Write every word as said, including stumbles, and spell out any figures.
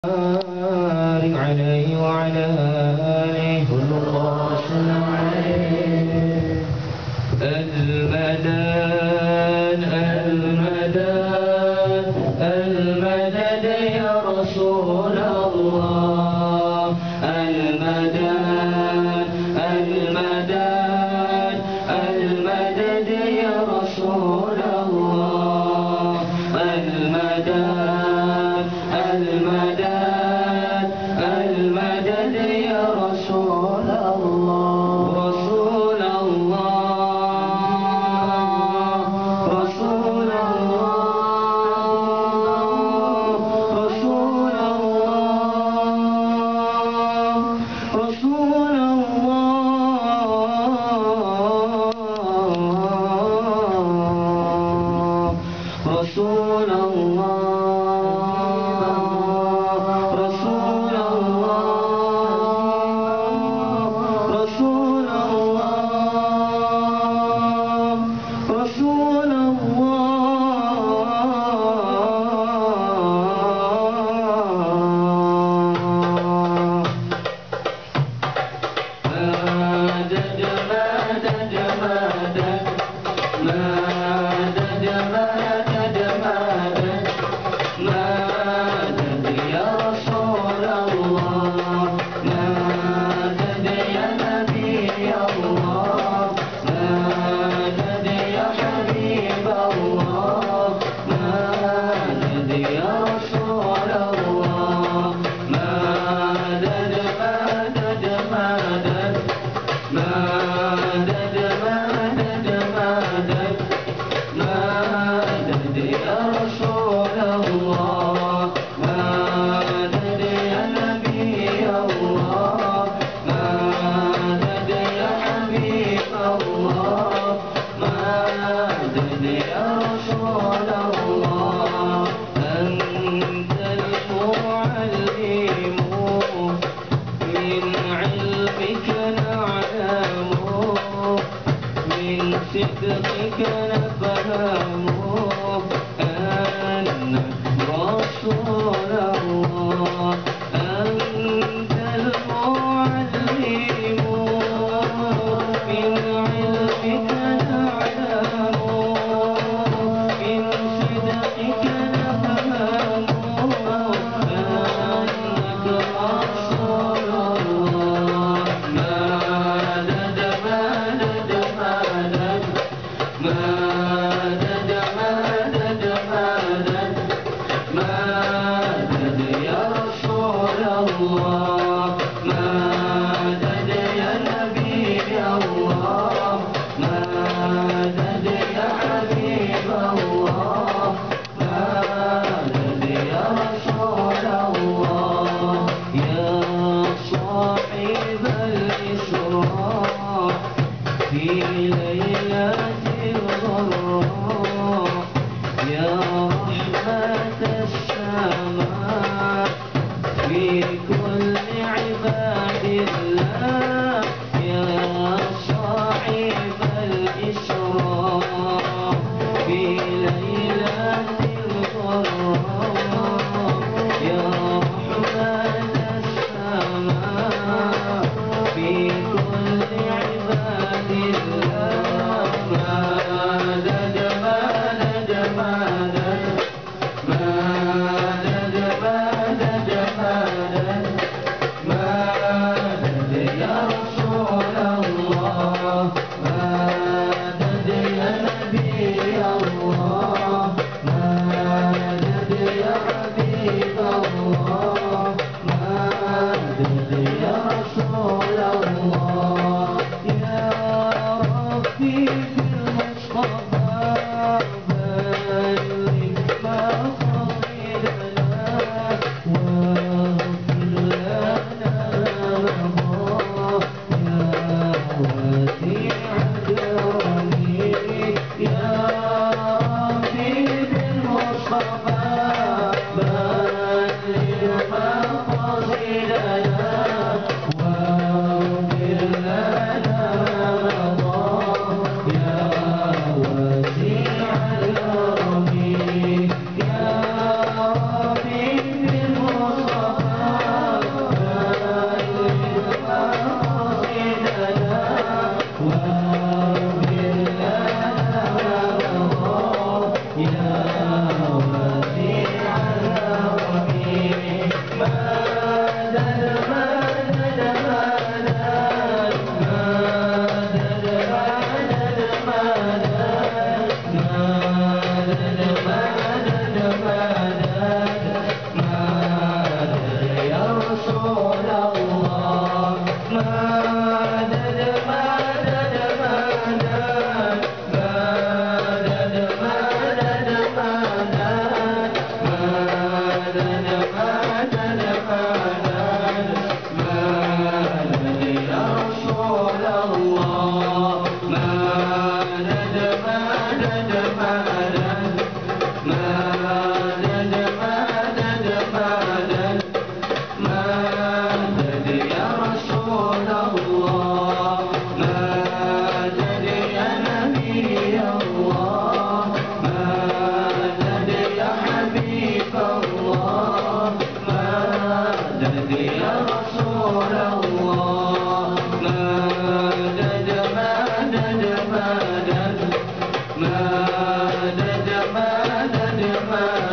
بارك عليه وعلى آله صلى الله وسلم عليه. المدد المدد المدد يا رسول الله. المدد المدد المدد يا رسول الله. المدد المدد المدد يا رسول الله. رسول الله رسول الله رسول الله رسول الله رسول الله صدقك نفهم أنك رسول الله. أنت المعلم من علمك نعلم من صدقك نفهم أنك رسول الله. مدد مدد مدد مدد مدد مدد مدد يا رسول الله. مدد يا نبي الله. مدد يا حبيب الله. مدد يا رسول الله. يا صاحب الإسراء في ليلة الغراء. يا رحمة السماء في كل عباد الله. يا صاحب الإسراء في ليلة الغراء. يا رحمة السماء في كل عباد الله. مدد مدد مدد مدد مدد مدد مدد يا رسول الله. مدد يا نبي الله. مدد يا حبيب الله. مدد يا رسول الله. يا ربي في المصطفى بلغ مقاصدنا واغفر لنا رضاه. يا واسع كرمه يا ربي في المصطفى بلغ رسول الله مدد مدد مدد مدد مدد مدد